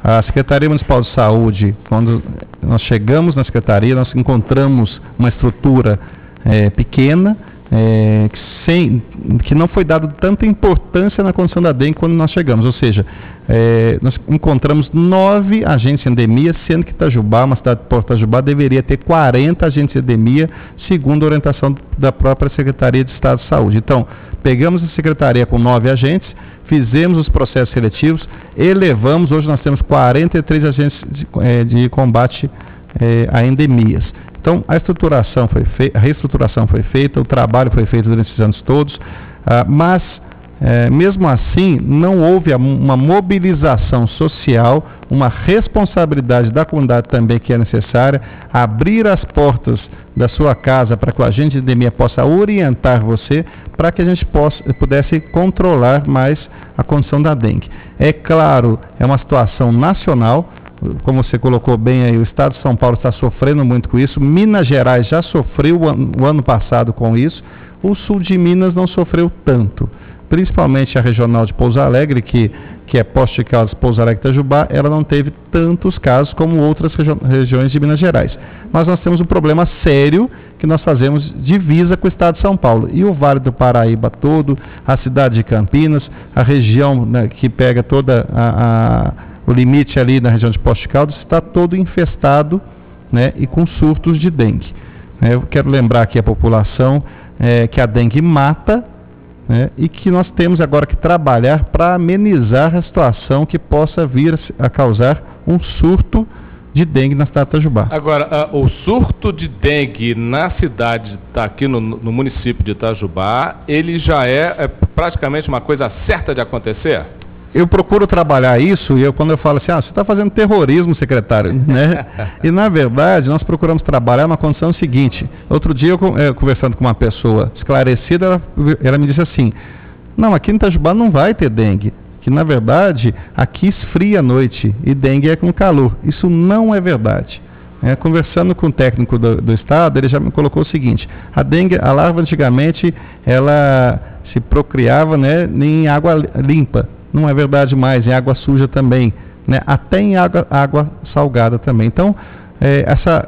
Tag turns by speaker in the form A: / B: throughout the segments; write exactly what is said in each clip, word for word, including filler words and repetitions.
A: A Secretaria Municipal de Saúde, quando nós chegamos na Secretaria, nós encontramos uma estrutura é, pequena, é, que, sem, que não foi dado tanta importância na condição da dengue quando nós chegamos, ou seja, é, nós encontramos nove agentes de endemia, sendo que Itajubá, uma cidade de Porto Itajubá, deveria ter quarenta agentes de endemia, segundo a orientação da própria Secretaria de Estado de Saúde. Então, pegamos a Secretaria com nove agentes, fizemos os processos seletivos, elevamos, hoje nós temos quarenta e três agentes de, é, de combate é, a endemias. Então, a estruturação foi feita, a reestruturação foi feita, o trabalho foi feito durante esses anos todos, ah, mas, é, mesmo assim, não houve uma mobilização social, uma responsabilidade da comunidade também que é necessária, abrir as portas da sua casa para que o agente de endemia possa orientar você, para que a gente possa, pudesse controlar mais a condição da dengue. É claro, é uma situação nacional, como você colocou bem aí, o estado de São Paulo está sofrendo muito com isso, Minas Gerais já sofreu o ano, o ano passado com isso, o sul de Minas não sofreu tanto, principalmente a regional de Pouso Alegre, que, que é Poços de Caldas, Pouso Alegre e Itajubá, ela não teve tantos casos como outras regi regiões de Minas Gerais. Mas nós temos um problema sério que nós fazemos divisa com o estado de São Paulo. E o Vale do Paraíba todo, a cidade de Campinas, a região, né, que pega toda a, a, o limite ali na região de Poços de Caldas, está todo infestado, né, e com surtos de dengue. É, eu quero lembrar aqui a população é, que a dengue mata, né, e que nós temos agora que trabalhar para amenizar a situação que possa vir a causar um surto de dengue na cidade de Itajubá.
B: Agora, uh, o surto de dengue na cidade, tá aqui no, no município de Itajubá, ele já é, é praticamente uma coisa certa de acontecer?
A: Eu procuro trabalhar isso, e eu, quando eu falo assim, ah, você está fazendo terrorismo, secretário, né? E na verdade, nós procuramos trabalhar na condição seguinte. Outro dia, eu, eu conversando com uma pessoa esclarecida, ela, ela me disse assim, não, aqui em Itajubá não vai ter dengue, que na verdade aqui esfria à noite e dengue é com calor. Isso não é verdade. É, conversando com o técnico do, do estado, ele já me colocou o seguinte, a dengue, a larva antigamente, ela se procriava, né, em água limpa. Não é verdade mais, em água suja também, né? Até em água, água salgada também. Então, é, essa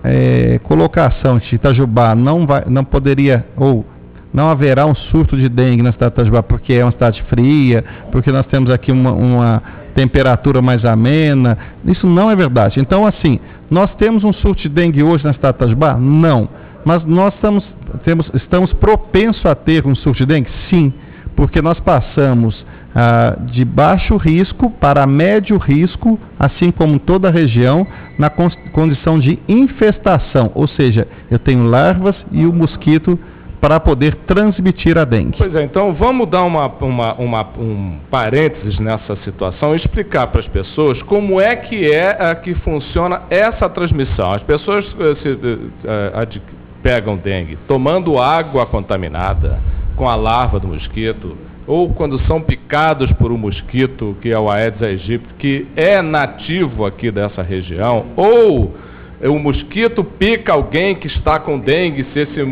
A: é, colocação de Itajubá não, vai, não poderia, ou não haverá um surto de dengue na cidade de Itajubá porque é uma cidade fria, porque nós temos aqui uma, uma temperatura mais amena, isso não é verdade. Então, assim, nós temos um surto de dengue hoje na cidade de Itajubá? Não. Mas nós estamos, temos, estamos propensos a ter um surto de dengue? Sim, porque nós passamos Ah, de baixo risco para médio risco, assim como toda a região, na condição de infestação, ou seja, eu tenho larvas e o mosquito para poder transmitir a dengue.
B: Pois é, então vamos dar uma, uma, uma, um parênteses nessa situação e explicar para as pessoas como é que é a que funciona essa transmissão. As pessoas uh, se, uh, uh, pegam dengue tomando água contaminada com a larva do mosquito, ou quando são picados por um mosquito, que é o Aedes aegypti, que é nativo aqui dessa região, ou o mosquito pica alguém que está com dengue, se esse, é,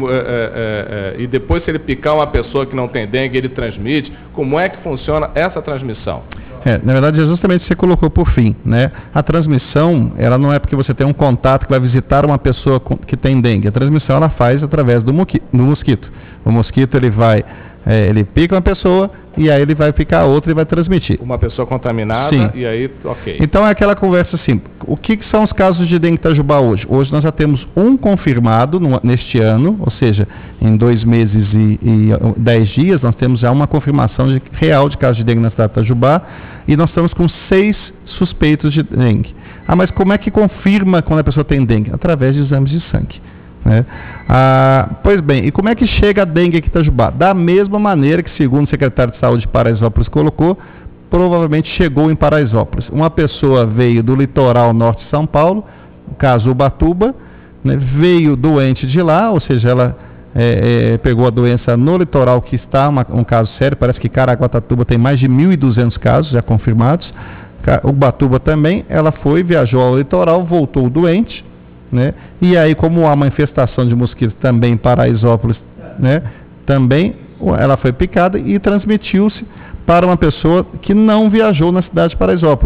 B: é, é, e depois se ele picar uma pessoa que não tem dengue, ele transmite. Como é que funciona essa transmissão?
A: É, na verdade, é justamente o que você colocou por fim, né? A transmissão, ela não é porque você tem um contato que vai visitar uma pessoa com, que tem dengue. A transmissão, ela faz através do, do mosquito. O mosquito, ele vai... É, ele pica uma pessoa e aí ele vai picar outra e vai transmitir.
B: Uma pessoa contaminada. Sim. E aí, ok.
A: Então é aquela conversa assim, o que, que são os casos de dengue em Itajubá hoje? Hoje nós já temos um confirmado no, neste ano, ou seja, em dois meses e, e dez dias, nós temos já uma confirmação de, real de casos de dengue na cidade de Itajubá, e nós estamos com seis suspeitos de dengue. Ah, mas como é que confirma quando a pessoa tem dengue? Através de exames de sangue. Né? Ah, pois bem, e como é que chega a dengue aqui em Itajubá? Da mesma maneira que, segundo o secretário de Saúde de Paraisópolis colocou, provavelmente chegou em Paraisópolis. Uma pessoa veio do litoral norte de São Paulo, no caso Ubatuba, né, veio doente de lá, ou seja, ela é, é, pegou a doença no litoral, que está uma, um caso sério, parece que Caraguatatuba tem mais de mil e duzentos casos já confirmados, Ubatuba também, ela foi, viajou ao litoral, voltou doente, né? E aí, como há uma infestação de mosquitos também em Paraisópolis, né? Também ela foi picada e transmitiu-se para uma pessoa que não viajou na cidade de Paraisópolis.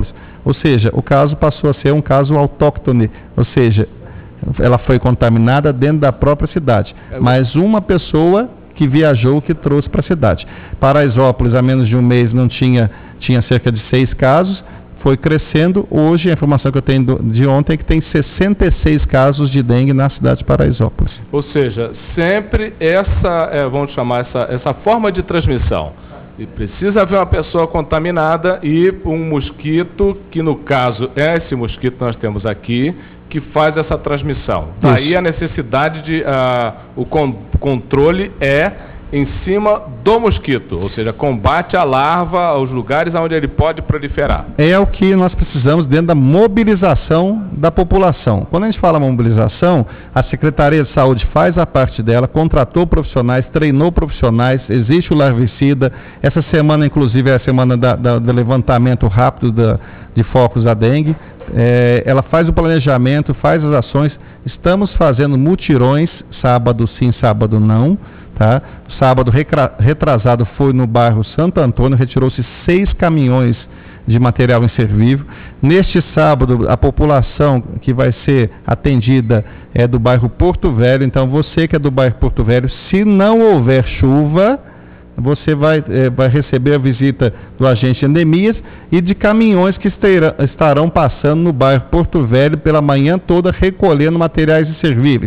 A: Ou seja, o caso passou a ser um caso autóctone, ou seja, ela foi contaminada dentro da própria cidade, mas uma pessoa que viajou que trouxe para a cidade. Paraisópolis, há menos de um mês, não tinha, tinha cerca de seis casos, foi crescendo. Hoje, a informação que eu tenho do, de ontem é que tem sessenta e seis casos de dengue na cidade de Paraisópolis.
B: Ou seja, sempre essa, é, vamos chamar essa, essa forma de transmissão. E precisa haver uma pessoa contaminada e um mosquito, que no caso é esse mosquito que nós temos aqui, que faz essa transmissão. Daí a necessidade de, uh, o con controle é em cima do mosquito, ou seja, combate à larva aos lugares onde ele pode proliferar.
A: É o que nós precisamos dentro da mobilização da população. Quando a gente fala mobilização, a Secretaria de Saúde faz a parte dela, contratou profissionais, treinou profissionais, existe o larvicida. Essa semana, inclusive, é a semana da, da, do levantamento rápido da, de focos da dengue. É, ela faz o planejamento, faz as ações. Estamos fazendo mutirões, sábado sim, sábado não. Tá? Sábado retrasado foi no bairro Santo Antônio, retirou-se seis caminhões de material inservível. Neste sábado, a população que vai ser atendida é do bairro Porto Velho. Então, você que é do bairro Porto Velho, se não houver chuva, você vai, é, vai receber a visita do agente de endemias e de caminhões que esteira, estarão passando no bairro Porto Velho pela manhã toda, recolhendo materiais inservíveis.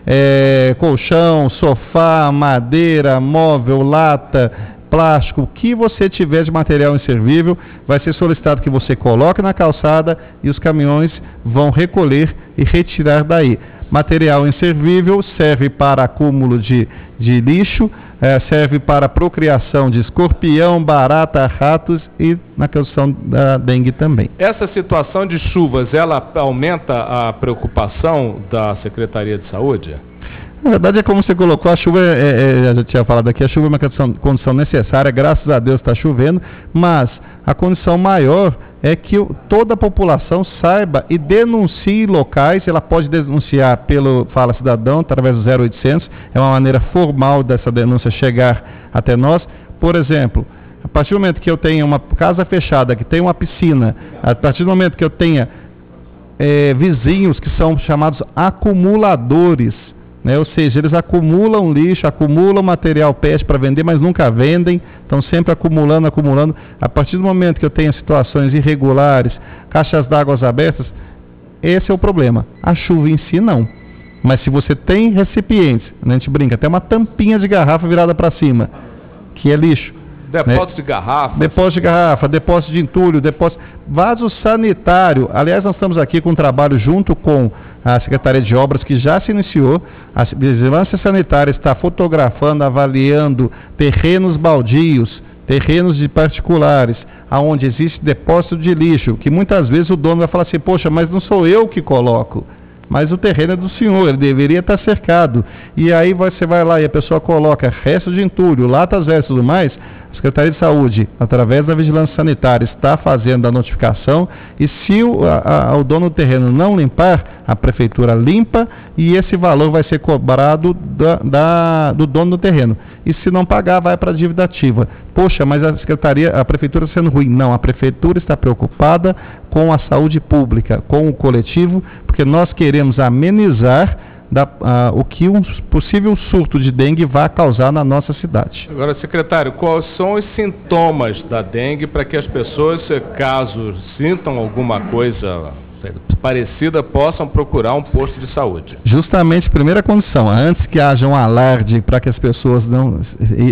A: É, colchão, sofá, madeira, móvel, lata, plástico, o que você tiver de material inservível, vai ser solicitado que você coloque na calçada e os caminhões vão recolher e retirar daí. Material inservível serve para acúmulo de, de lixo, é, serve para procriação de escorpião, barata, ratos e na questão da dengue também.
B: Essa situação de chuvas, ela aumenta a preocupação da Secretaria de Saúde?
A: Na verdade, é como você colocou, a chuva, é, é, eu já tinha falado aqui, a chuva é uma condição, condição necessária, graças a Deus está chovendo, mas a condição maior é que toda a população saiba e denuncie locais. Ela pode denunciar pelo Fala Cidadão, através do zero oitocentos, é uma maneira formal dessa denúncia chegar até nós. Por exemplo, a partir do momento que eu tenha uma casa fechada, que tem uma piscina, a partir do momento que eu tenha é, vizinhos que são chamados acumuladores, né? Ou seja, eles acumulam lixo, acumulam material pet para vender, mas nunca vendem, estão sempre acumulando, acumulando. A partir do momento que eu tenho situações irregulares, caixas d'água abertas, esse é o problema. A chuva em si não. Mas se você tem recipientes, a gente brinca, até uma tampinha de garrafa virada para cima, que é lixo.
B: Depósito né? de garrafa.
A: Depósito de garrafa, depósito de entulho, depósito... Vaso sanitário. Aliás, nós estamos aqui com um trabalho junto com a Secretaria de Obras, que já se iniciou. A Vigilância Sanitária está fotografando, avaliando terrenos baldios, terrenos de particulares, aonde existe depósito de lixo, que muitas vezes o dono vai falar assim, poxa, mas não sou eu que coloco, mas o terreno é do senhor, ele deveria estar cercado. E aí você vai lá e a pessoa coloca resto de entulho, latas velhas e tudo mais. A Secretaria de Saúde, através da Vigilância Sanitária, está fazendo a notificação e se o, a, o dono do terreno não limpar, a Prefeitura limpa e esse valor vai ser cobrado da, da, do dono do terreno. E se não pagar, vai para a dívida ativa. Poxa, mas a Secretaria, a Prefeitura está sendo ruim. Não, a Prefeitura está preocupada com a saúde pública, com o coletivo, porque nós queremos amenizar Da, uh, o que um possível surto de dengue vai causar na nossa cidade.
B: Agora, secretário, quais são os sintomas da dengue para que as pessoas, caso sintam alguma coisa parecida, possam procurar um posto de saúde? Justamente,
A: primeira condição, antes que haja um alarde para que as pessoas não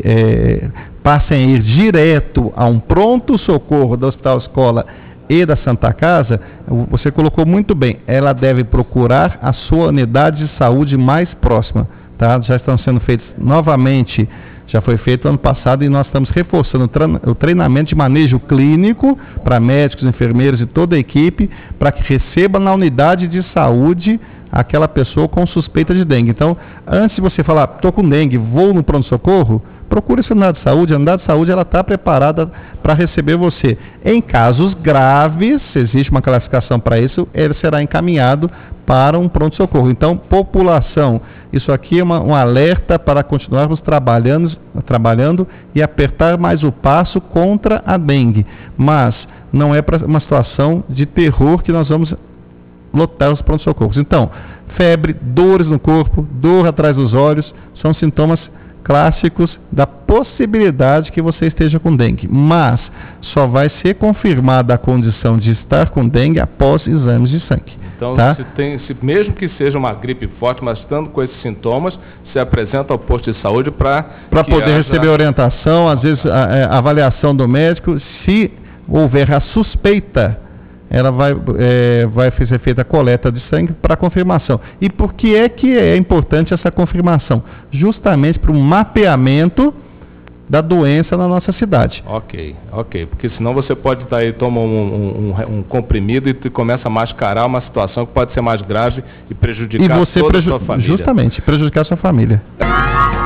A: é, passem a ir direto a um pronto-socorro do Hospital Escola e da Santa Casa, você colocou muito bem, ela deve procurar a sua unidade de saúde mais próxima, tá? Já estão sendo feitos novamente, já foi feito ano passado e nós estamos reforçando o treinamento de manejo clínico para médicos, enfermeiros e toda a equipe, para que receba na unidade de saúde aquela pessoa com suspeita de dengue. Então, antes de você falar, estou com dengue, vou no pronto-socorro, procure essa unidade de saúde, a unidade de saúde ela está preparada para receber você. Em casos graves, se existe uma classificação para isso, ele será encaminhado para um pronto-socorro. Então, população, isso aqui é uma, um alerta para continuarmos trabalhando, trabalhando e apertar mais o passo contra a dengue. Mas não é para uma situação de terror que nós vamos lotar os pronto-socorros. Então, febre, dores no corpo, dor atrás dos olhos, são sintomas clássicos da possibilidade que você esteja com dengue, mas só vai ser confirmada a condição de estar com dengue após exames de sangue.
B: Então,
A: tá?
B: se tem, se, mesmo que seja uma gripe forte, mas estando com esses sintomas, se apresenta ao posto de saúde para
A: para poder haja... receber orientação, às vezes a, a avaliação do médico. Se houver a suspeita, ela vai, é, vai ser feita a coleta de sangue para confirmação. E por que é que é importante essa confirmação? Justamente para um mapeamento da doença na nossa cidade.
B: Ok, ok, porque senão você pode estar aí, toma um, um, um comprimido e começa a mascarar uma situação que pode ser mais grave e prejudicar
A: e você
B: toda
A: preju...
B: a sua família.
A: Justamente, prejudicar a sua família.